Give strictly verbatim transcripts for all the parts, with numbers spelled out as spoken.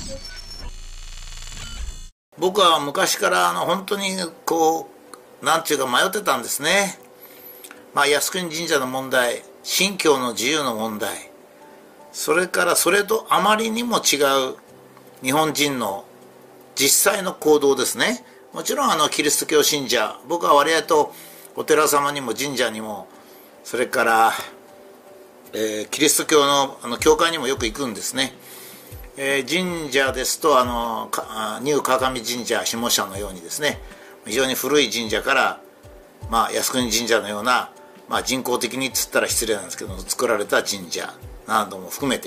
僕は昔からあの本当にこうなんていうか迷ってたんですね。まあ靖国神社の問題、信教の自由の問題、それからそれとあまりにも違う日本人の実際の行動ですね。もちろんあのキリスト教信者、僕は割合とお寺様にも神社にも、それから、えー、キリスト教のあの教会にもよく行くんですね。えー、神社ですとあのニュー川上神社下社のようにですね、非常に古い神社から、まあ、靖国神社のような、まあ、人工的にっつったら失礼なんですけど作られた神社なども含めて、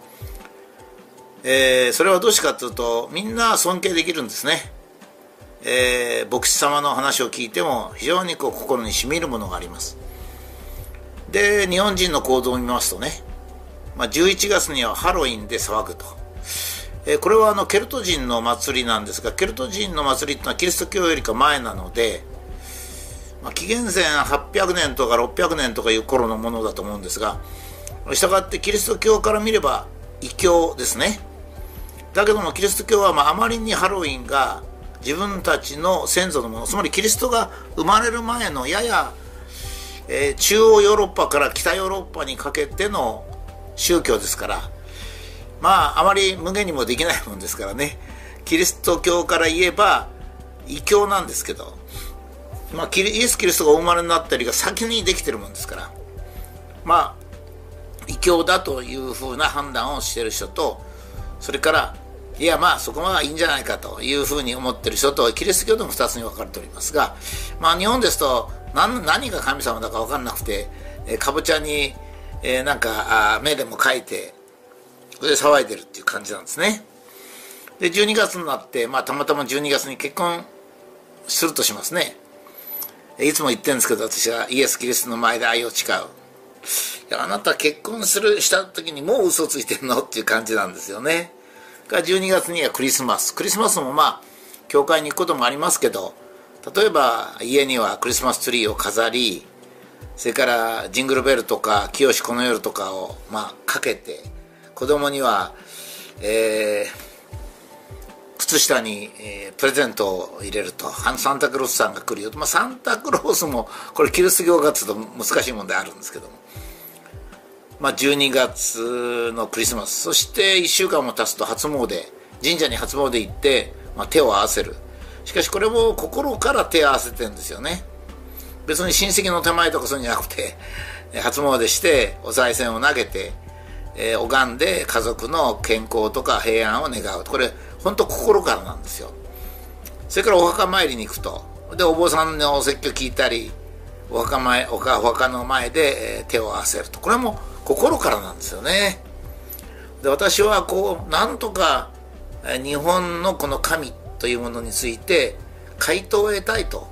えー、それはどうしてかというとみんな尊敬できるんですね。えー、牧師様の話を聞いても非常にこう心にしみるものがあります。で日本人の行動を見ますとね、まあ、じゅういちがつにはハロウィンで騒ぐと。えー、これはあのケルト人の祭りなんですが、ケルト人の祭りってのはキリスト教よりか前なので、まあ、紀元前はっぴゃくねんとかろっぴゃくねんとかいう頃のものだと思うんですが、したがってキリスト教から見れば異教ですね。だけどもキリスト教はまああまりにハロウィンが自分たちの先祖のもの、つまりキリストが生まれる前のやや、えー、中央ヨーロッパから北ヨーロッパにかけての宗教ですから、まああまり無限にもできないもんですからね、キリスト教から言えば異教なんですけど、まあ、イエス・キリストがお生まれになったりが先にできてるもんですから、まあ異教だというふうな判断をしている人と、それからいやまあそこはいいんじゃないかというふうに思っている人と、キリスト教でもふたつに分かれておりますが、まあ日本ですと 何, 何が神様だか分からなくて、えー、かぼちゃに、えー、なんかあ目でも描いてそれで騒いでるっていう感じなんですね。でじゅうにがつになって、まあ、たまたまじゅうにがつに結婚するとしますね。いつも言ってるんですけど、私はイエス・キリストの前で愛を誓う。いやあなた結婚するした時にもう嘘ついてるのっていう感じなんですよね。がじゅうにがつにはクリスマス。クリスマスもまあ教会に行くこともありますけど、例えば家にはクリスマスツリーを飾り、それからジングルベルとか清しこの夜とかをまあかけて、子供には、えー靴下に、えー、プレゼントを入れると、サンタクロースさんが来るよと、まあ、サンタクロースもこれキリスト教がつうと難しい問題あるんですけども、まあ、じゅうにがつのクリスマス、そしていっしゅうかんも経つと初詣、神社に初詣行って、まあ、手を合わせる。しかしこれも心から手を合わせてるんですよね。別に親戚の手前とかそういうんじゃなくて、初詣してお賽銭を投げて、えー、拝んで家族の健康とか平安を願うと、これ本当心からなんですよ。それからお墓参りに行くと、でお坊さんのお説教聞いたり、お墓前お墓の前で手を合わせると、これも心からなんですよね。で私はこうなんとか日本のこの神というものについて回答を得たいと、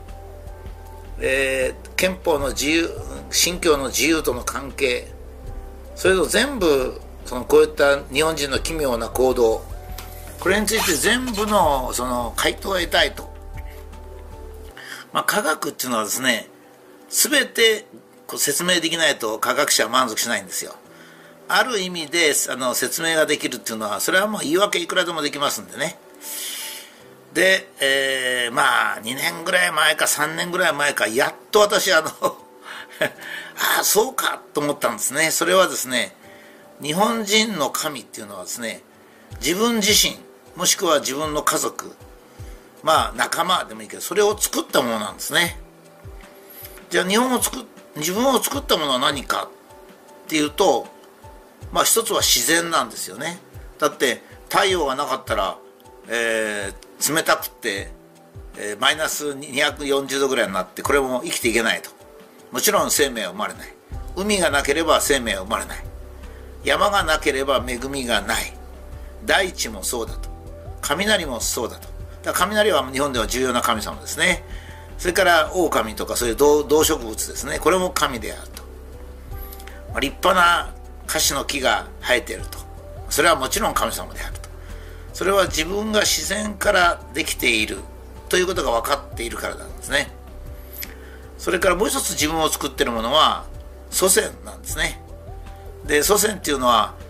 えー、憲法の自由、信教の自由との関係、それと全部そのこういった日本人の奇妙な行動、これについて全部のその回答を得たいと。まあ、科学っていうのはですね、全てこう説明できないと科学者は満足しないんですよ。ある意味であの説明ができるっていうのは、それはもう言い訳いくらでもできますんでね。で、えー、まあにねんぐらい前かさんねんぐらい前か、やっと私あのああそうかと思ったんですね。それはですね、日本人の神っていうのはですね、自分自身もしくは自分の家族、まあ仲間でもいいけど、それを作ったものなんですね。じゃあ日本を作っ自分を作ったものは何かっていうと、まあ一つは自然なんですよね。だって太陽がなかったら、えー、冷たくて、えー、マイナスにひゃくよんじゅうどぐらいになって、これも生きていけないと。もちろん生命は生まれない。海がなければ生命は生まれない。山がなければ恵みがない。大地もそうだと。雷もそうだと。だから雷は日本では重要な神様ですね。それから狼とかそういう動動植物ですね、これも神であると。まあ、立派なカシの木が生えていると、それはもちろん神様であると。それは自分が自然からできているということが分かっているからなんですね。それからもう一つ自分を作っているものは祖先なんですね。で祖先っていうのは、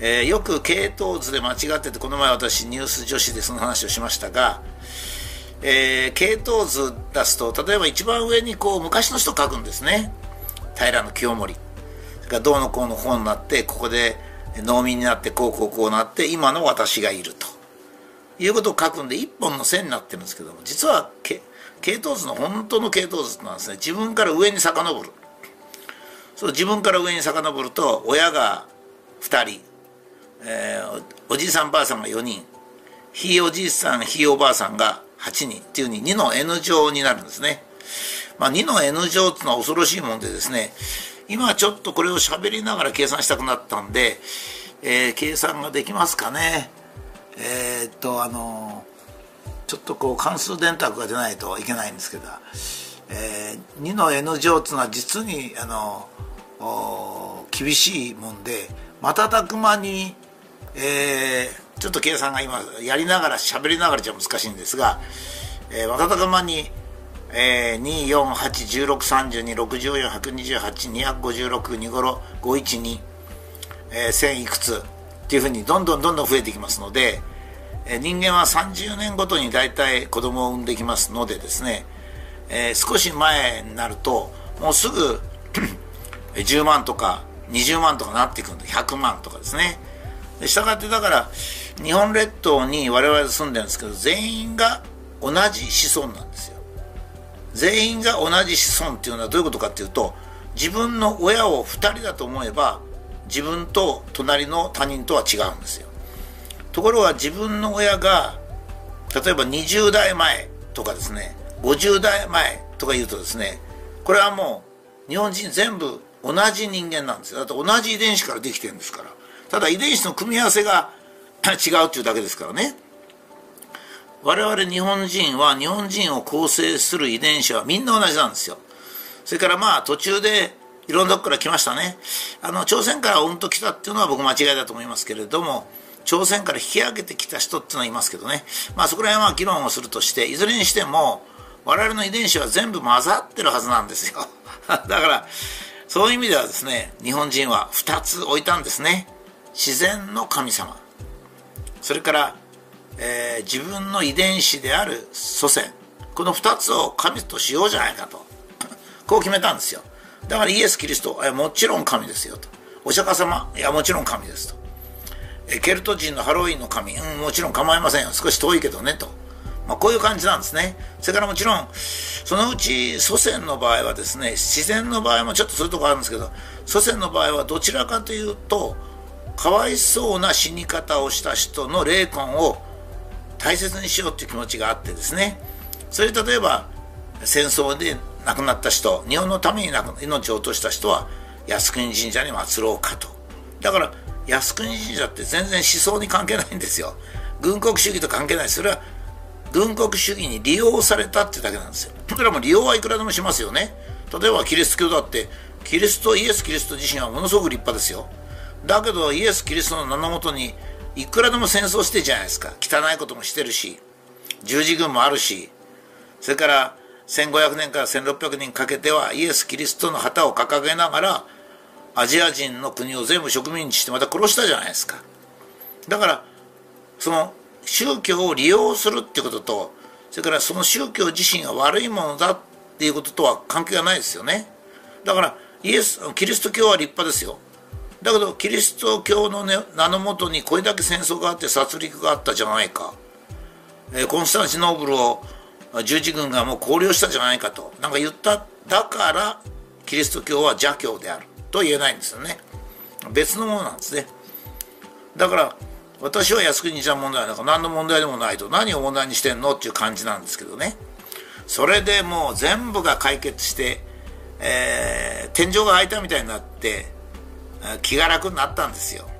えー、よく系統図で間違ってて、この前私ニュース女子でその話をしましたが、えー、系統図出すと、例えば一番上にこう昔の人書くんですね。平清盛、それからどうのこうのこうになって、ここで農民になってこうこうこうなって今の私がいるということを書くんで、一本の線になってるんですけども、実は系統図の本当の系統図なんですね。自分から上に遡る。そう、自分から上に遡ると、親がふたり、えー、おじいさんばあさんがよにん、ひいおじいさんひいおばあさんがはちにんっていうふうににの N 乗になるんですね。まあ、にの N 乗っていうのは恐ろしいもんでですね、今ちょっとこれを喋りながら計算したくなったんで、えー、計算ができますかね。えー、っとあのー、ちょっとこう関数電卓が出ないといけないんですけど、えー、にの N 乗っていうのは実にあの厳しいもんで、瞬く間に、えー、ちょっと計算が今やりながら喋りながらじゃ難しいんですが、えー、瞬く間に、えー、に、よん、はち、じゅうろく、さんじゅうに、ろくじゅうよん、ひゃくにじゅうはち、にひゃくごじゅうろく、にごろ、ごひゃくじゅうに、えー、せんいくつっていうふうにどんどんどんどん増えていきますので、えー、人間はさんじゅうねんごとに大体子供を産んできますのでですね、えー、少し前になるともうすぐじゅうまんとかにじゅうまんとかなっていくんで、ひゃくまんとかですね。したがってだから日本列島に我々住んでるんですけど、全員が同じ子孫なんですよ。全員が同じ子孫っていうのはどういうことかっていうと、自分の親をふたりだと思えば自分と隣の他人とは違うんですよ。ところが自分の親が例えばにじゅうだいまえとかですね、ごじゅうだいまえとか言うとですね、これはもう日本人全部同じ人間なんですよ。だって同じ遺伝子からできてるんですから。ただ遺伝子の組み合わせが違うっていうだけですからね。我々日本人は日本人を構成する遺伝子はみんな同じなんですよ。それからまあ途中でいろんなとこから来ましたね。あの朝鮮からうんと来たっていうのは僕間違いだと思いますけれども、朝鮮から引き上げてきた人っていうのはいますけどね、まあそこら辺は議論をするとして、いずれにしても我々の遺伝子は全部混ざってるはずなんですよ。だからそういう意味ではですね、日本人はふたつ置いたんですね。自然の神様、それから、えー、自分の遺伝子である祖先、このふたつを神としようじゃないかとこう決めたんですよ。だからイエス・キリスト、いやもちろん神ですよと。お釈迦様、いやもちろん神ですと。えケルト人のハロウィンの神、うん、もちろん構いませんよ、少し遠いけどねと、まあ、こういう感じなんですね。それからもちろんそのうち祖先の場合はですね、自然の場合もちょっとそういうところあるんですけど、祖先の場合はどちらかというとかわいそうな死に方をした人の霊魂を大切にしようという気持ちがあってですね、それ例えば戦争で亡くなった人、日本のために命を落とした人は靖国神社に祀ろうかと。だから靖国神社って全然思想に関係ないんですよ。軍国主義と関係ない。それは軍国主義に利用されたってだけなんですよ。それはもう利用はいくらでもしますよね。例えばキリスト教だってキリストイエス・キリスト自身はものすごく立派ですよ。だけどイエス・キリストの名のもとにいくらでも戦争してるじゃないですか。汚いこともしてるし、十字軍もあるし、それからせんごひゃくねんからせんろっぴゃくねんかけてはイエス・キリストの旗を掲げながらアジア人の国を全部植民地してまた殺したじゃないですか。だからその宗教を利用するってことと、それからその宗教自身が悪いものだっていうこととは関係がないですよね。だからイエスキリスト教は立派ですよ。だけどキリスト教の、ね、名のもとにこれだけ戦争があって殺戮があったじゃないか、えー、コンスタンチノーブルを十字軍がもう攻略したじゃないかとなんか言った。だからキリスト教は邪教であると言えないんですよね。別のものなんですね。だから私は靖国神社問題なんか何の問題でもないと、何を問題にしてんのっていう感じなんですけどね。それでもう全部が解決して、えー、天井が開いたみたいになって気が楽になったんですよ。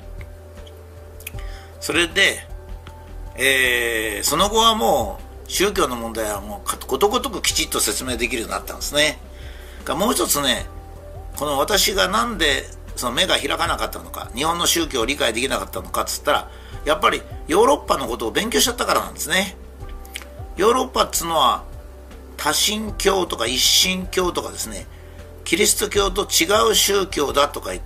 それで、えー、その後はもう宗教の問題はもうことごとくきちっと説明できるようになったんですね。もう一つね、この私がなんでその目が開かなかったのか、日本の宗教を理解できなかったのかっつったら、やっぱりヨーロッパのことを勉強しちゃったからなんですね。ヨーロッパっつうのは多神教とか一神教とかですね、キリスト教と違う宗教だとか言って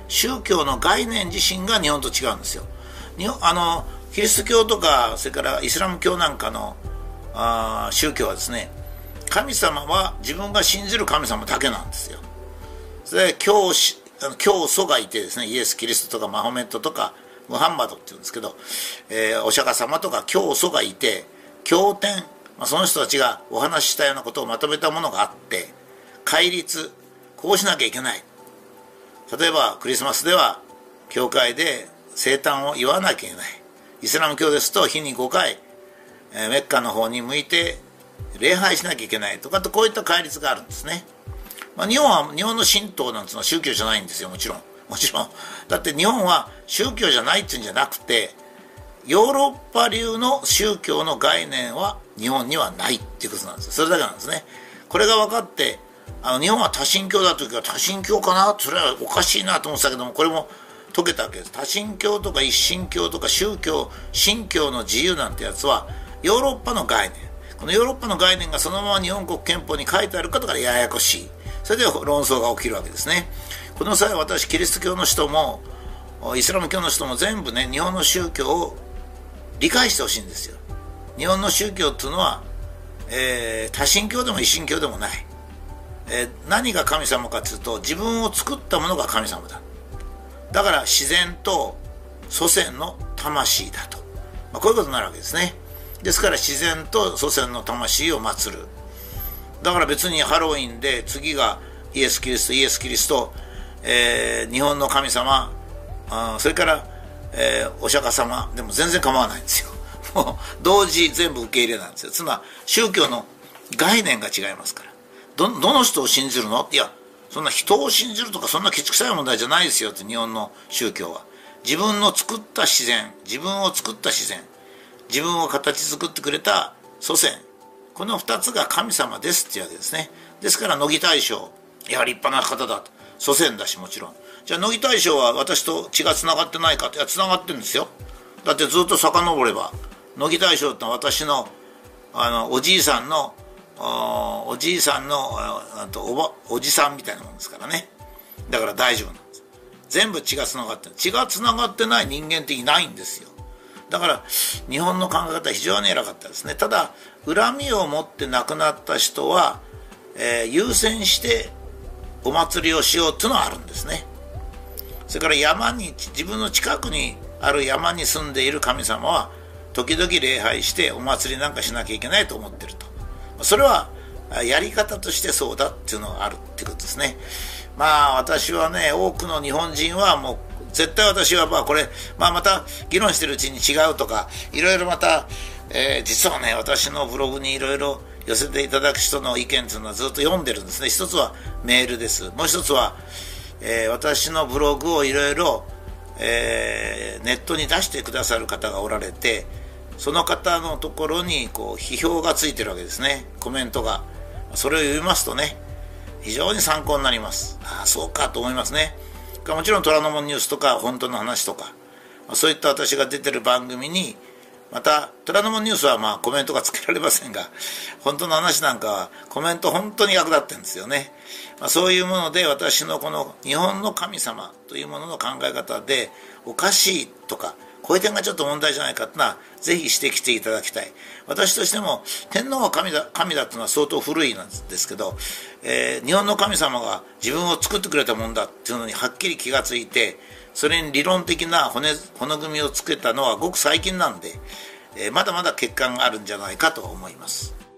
宗教の概念自身が日本と違うんですよ。日本あのキリスト教とかそれからイスラム教なんかのあ宗教はですね、神様は自分が信じる神様だけなんですよ。それで教教祖がいてですね、イエス・キリストとかマホメットとかムハンマドっていうんですけど、えー、お釈迦様とか教祖がいて、経典、まあ、その人たちがお話ししたようなことをまとめたものがあって、戒律、こうしなきゃいけない。例えばクリスマスでは教会で生誕を祝わなきゃいけない。イスラム教ですと日にごかい、えー、メッカの方に向いて礼拝しなきゃいけないとかと、こういった戒律があるんですね。まあ、日本は日本の神道なんていうのは宗教じゃないんですよ。もちろんもちろんだって日本は宗教じゃないっていうんじゃなくて、ヨーロッパ流の宗教の概念は日本にはないっていうことなんですよ。それだけなんですね。これが分かって、あの日本は多神教だというか、多神教かな、それはおかしいなと思ってたけども、これも解けたわけです。多神教とか一神教とか宗教神教の自由なんてやつはヨーロッパの概念、このヨーロッパの概念がそのまま日本国憲法に書いてあるかとかでややこしい。それで論争が起きるわけですね。この際、私キリスト教の人もイスラム教の人も全部ね、日本の宗教を理解してほしいんですよ。日本の宗教っていうのは、えー、多神教でも一神教でもない、えー、何が神様かというと、自分を作ったものが神様だ。だから自然と祖先の魂だと、まあ、こういうことになるわけですね。ですから自然と祖先の魂を祀る。だから別にハロウィンで次がイエス・キリストイエス・キリスト、えー、日本の神様、あそれから、えー、お釈迦様でも全然構わないんですよ。もう同時全部受け入れなんですよ。つまり宗教の概念が違いますから。 ど, どの人を信じるの？いや、そんな人を信じるとかそんなきつくさい問題じゃないですよって。日本の宗教は自分の作った自然、自分を作った自然、自分を形作ってくれた祖先、このふたつが神様ですっていうわけですね。ですから乃木大将、いや立派な方だと、祖先だしもちろん。じゃあ乃木大将は私と血がつながってないかって、いやつながってるんですよ。だってずっと遡れば乃木大将ってのは私の、あのおじいさんのお、おじいさんのあと お, ばおじさんみたいなもんですからね。だから大丈夫なんです。全部血がつながってる。血がつながってない人間っていないんですよ。だから日本の考え方は非常に偉かったですね。ただ恨みを持って亡くなった人は、えー、優先してお祭りをしようっていうのはあるんですね。それから山に、自分の近くにある山に住んでいる神様は時々礼拝してお祭りなんかしなきゃいけないと思ってると。それはやり方としてそうだっていうのがあるっていうことですね。まあ私はね、多くの日本人はもう絶対私はまあこれ、まあ、また議論してるうちに違うとかいろいろまた、えー、実はね、私のブログにいろいろ寄せていただく人の意見というのはずっと読んでるんですね。一つはメールです。もう一つは、えー、私のブログをいろいろネットに出してくださる方がおられて、その方のところにこう批評がついてるわけですね。コメントが。それを読みますとね、非常に参考になります。ああそうかと思いますね。もちろん虎ノ門ニュースとか本当の話とか、そういった私が出てる番組に、また虎ノ門ニュースはまあコメントがつけられませんが、本当の話なんかはコメント本当に役立ってるんですよね。まあ、そういうもので私のこの日本の神様というものの考え方でおかしいとか、こういう点がちょっと問題じゃないかってのはぜひ指摘していただきたい。私としても天皇は神だ、神だっていうのは相当古いなんですけど、えー、日本の神様が自分を作ってくれたもんだっていうのにはっきり気がついて、それに理論的な 骨, 骨組みをつけたのはごく最近なんで、えー、まだまだ欠陥があるんじゃないかと思います。